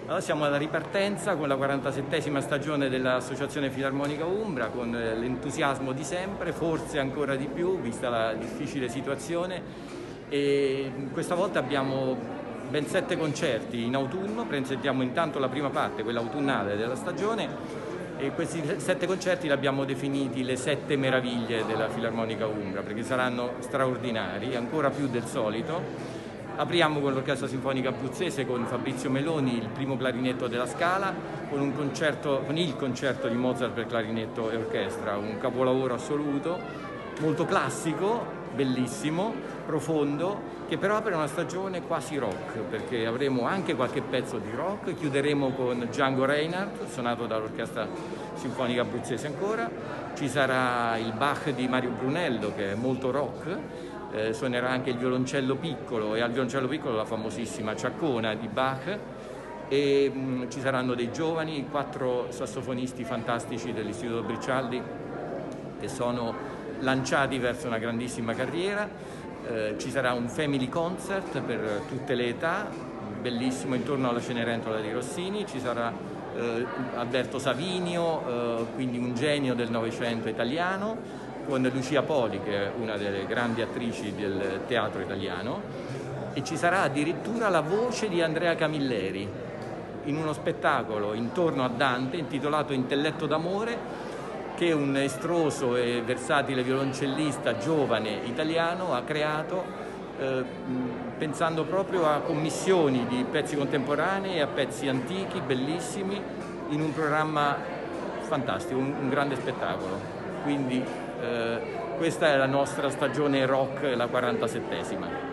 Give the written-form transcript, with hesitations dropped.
Allora, siamo alla ripartenza con la 47esima stagione dell'Associazione Filarmonica Umbra, con l'entusiasmo di sempre, forse ancora di più, vista la difficile situazione. E questa volta abbiamo ben 7 concerti in autunno. Presentiamo intanto la prima parte, quella autunnale della stagione, e questi 7 concerti li abbiamo definiti le 7 meraviglie della Filarmonica Umbra, perché saranno straordinari, ancora più del solito. Apriamo con l'Orchestra Sinfonica Abruzzese, con Fabrizio Meloni, il primo clarinetto della Scala, con il concerto di Mozart per clarinetto e orchestra, un capolavoro assoluto, molto classico, bellissimo, profondo, che però apre una stagione quasi rock, perché avremo anche qualche pezzo di rock. Chiuderemo con Django Reinhardt, suonato dall'Orchestra Sinfonica Abruzzese ancora. Ci sarà il Bach di Mario Brunello, che è molto rock. Suonerà anche il violoncello piccolo, e al violoncello piccolo la famosissima Ciaccona di Bach, e ci saranno dei giovani, 4 sassofonisti fantastici dell'Istituto Briccialdi che sono lanciati verso una grandissima carriera. Ci sarà un family concert per tutte le età, bellissimo, intorno alla Cenerentola di Rossini. Ci sarà Alberto Savinio, quindi un genio del Novecento italiano, con Lucia Poli, che è una delle grandi attrici del teatro italiano, e ci sarà addirittura la voce di Andrea Camilleri in uno spettacolo intorno a Dante intitolato Intelletto d'amore, che un estroso e versatile violoncellista giovane italiano ha creato, pensando proprio a commissioni di pezzi contemporanei e a pezzi antichi bellissimi, in un programma fantastico, un grande spettacolo. Quindi questa è la nostra stagione rock, la 47esima.